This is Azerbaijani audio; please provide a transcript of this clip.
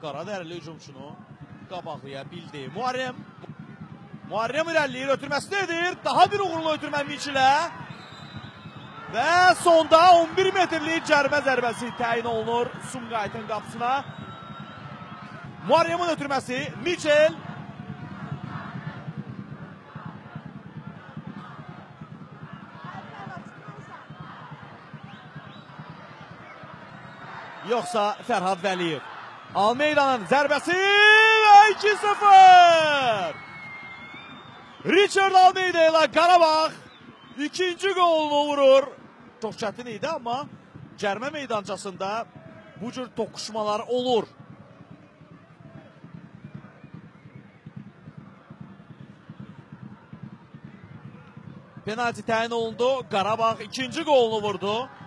Qaradərili hücumçunu qabaqlaya bildi. Muharrem irəliləyir, ötürməsini edir. Daha bir uğurlu ötürmə Miçilə. Və sonda 11 metrlik cərimə zərbəsi təyin olunur Sumqayıtın qapısına. Muharremin ötürməsi Miçel. Yoxsa Fərhad Vəliyev. Almeydanın zərbəsi və 2-0. Richard Almeyda ilə Qarabağ ikinci qolunu vurur. Çox çətin idi, amma cərimə meydancasında bu cür toqquşmalar olur. Penalti təyin olundu. Qarabağ ikinci qolunu vurdu.